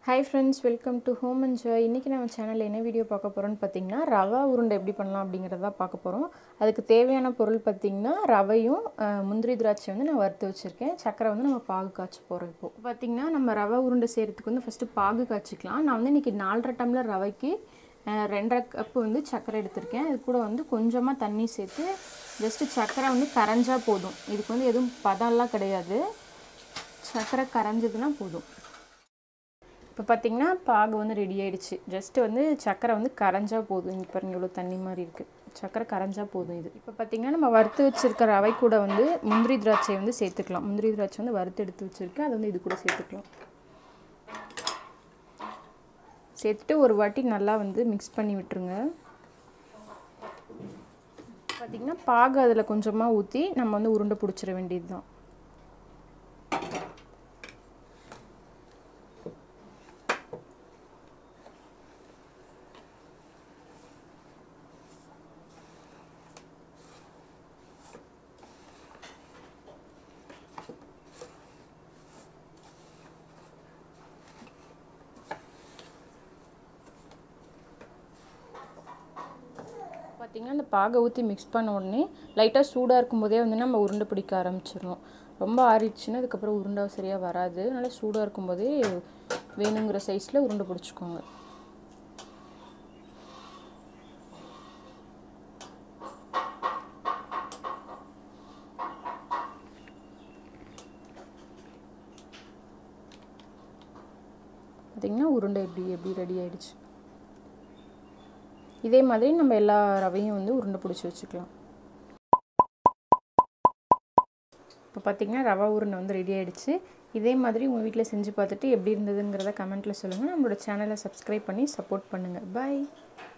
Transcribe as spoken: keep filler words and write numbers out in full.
Hi friends, welcome to Home and Joy. இன்னைக்கு நம்ம சேனல்ல என்ன வீடியோ பார்க்க போறோம்னு பாத்தீங்கன்னா ரவா உருண்டை எப்படி பண்ணலாம் அப்படிங்கறத பார்க்க போறோம். அதுக்கு தேவையான பொருள் பாத்தீங்கன்னா ரவையும் முந்திரி திராட்சை வந்து நான் வறுத்து வச்சிருக்கேன். சக்கரை வந்து நம்ம பாகு காய்ச்ச போறோம் இப்போ. பாத்தீங்கன்னா நம்ம ரவா உருண்டை செய்யிறதுக்கு வந்து ஃபர்ஸ்ட் பாகு காய்ச்சிக்கலாம். நான் வந்து இன்னைக்கு நாலரை டம்ளர் ரவைக்கு ரெண்டரை கப் வந்து சக்கரை எடுத்துர்க்கேன். இது கூட வந்து கொஞ்சமா தண்ணி சேர்த்து ஜஸ்ட் சக்கரை வந்து கரஞ்சா போதும். இதுக்கு வந்து எதுவும் பதம்லாம் கிடையாது. சக்கரை கரஞ்சதுனா போதும். இப்போ பாத்தீங்கன்னா பாகு வந்து ரெடி ஆயிடுச்சு. ஜஸ்ட் வந்து சக்கரை வந்து கரஞ்சா போதும். இங்க பாருங்க இவ்வளவு தண்ணி மாதிரி இருக்கு. சக்கரை கரஞ்சா போதும் இது. இப்போ பாத்தீங்கன்னா நம்ம வறுத்து வச்சிருக்க ரவை கூட வந்து முந்திரி திராட்சை வந்து சேர்த்துக்கலாம். முந்திரி திராட்சை வந்து வறுத்து எடுத்து வச்சிருக்கேன். அது வந்து இது கூட சேர்த்துக்கலாம். சேர்த்துட்டு ஒரு வாட்டி நல்லா வந்து mix பண்ணி விட்டுருங்க. பாத்தீங்கன்னா பாகு அதுல கொஞ்சமா ஊத்தி நம்ம வந்து உருண்டை புடிச்சிர வேண்டியதுதான். பாத்தீங்கன்னா அந்த பாகை ஊத்தி mix பண்ண உடனே லைட்டா சூடா இருக்கும்போதே வந்து நம்ம உருண்டை பிடிக்க ஆரம்பிச்சிரணும். ரொம்ப ஆறிடுச்சுனா அதுக்கு அப்புறம் உருண்டை சரியா வராது. அதனால சூடா இருக்கும்போதே வேணுங்கிற சைஸ்ல உருண்டை பிடிச்சுக்கோங்க. பாத்தீங்கன்னா உருண்டை எப்படி எப்படி ரெடி ஆயிடுச்சு. இதே மாதிரி நம்ம எல்லா ரவையும் வந்து உருண்டை பிடிச்சு வச்சுக்கலாம். இப்போ பாத்தீங்கன்னா ரவா உருண்டை வந்து ரெடி ஆயிடுச்சு. இதே மாதிரி உங்க வீட்ல செஞ்சு பார்த்துட்டு எப்படி இருந்ததுங்கறத கமெண்ட்ல சொல்லுங்க. நம்மளோட சேனலை Subscribe பண்ணி சப்போர்ட் பண்ணுங்க. பை.